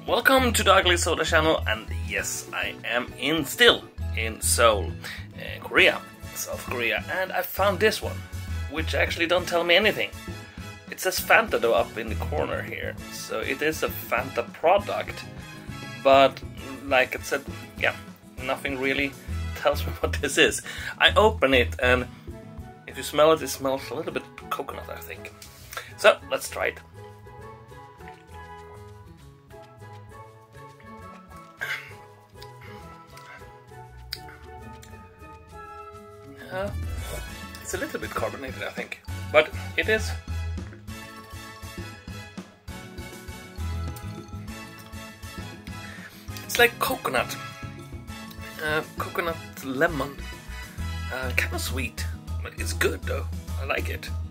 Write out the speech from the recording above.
Welcome to the Ugly Soda channel, and yes, I am still in Seoul, Korea, South Korea, and I found this one, which actually don't tell me anything. It says Fanta though up in the corner here, so it is a Fanta product, but like it said, yeah, nothing really tells me what this is. I open it, and if you smell it, it smells a little bit coconut, I think. So let's try it. It's a little bit carbonated, I think, but it is. It's like coconut, coconut lemon, kind of sweet, but it's good though. I like it.